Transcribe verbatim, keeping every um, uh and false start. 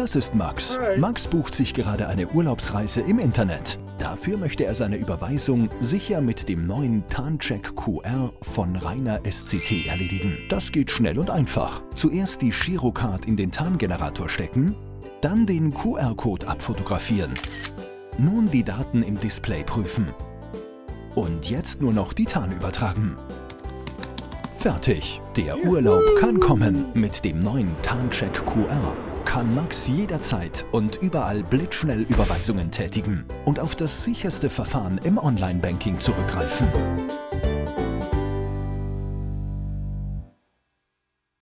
Das ist Max. Hi. Max bucht sich gerade eine Urlaubsreise im Internet. Dafür möchte er seine Überweisung sicher mit dem neuen TANcheck Q R von Rainer S C T erledigen. Das geht schnell und einfach. Zuerst die Girocard in den TAN-Generator stecken, dann den Q R-Code abfotografieren. Nun die Daten im Display prüfen. Und jetzt nur noch die TAN übertragen. Fertig! Der Urlaub kann kommen. Mit dem neuen TANcheck Q R kann Max jederzeit und überall blitzschnell Überweisungen tätigen und auf das sicherste Verfahren im Online-Banking zurückgreifen.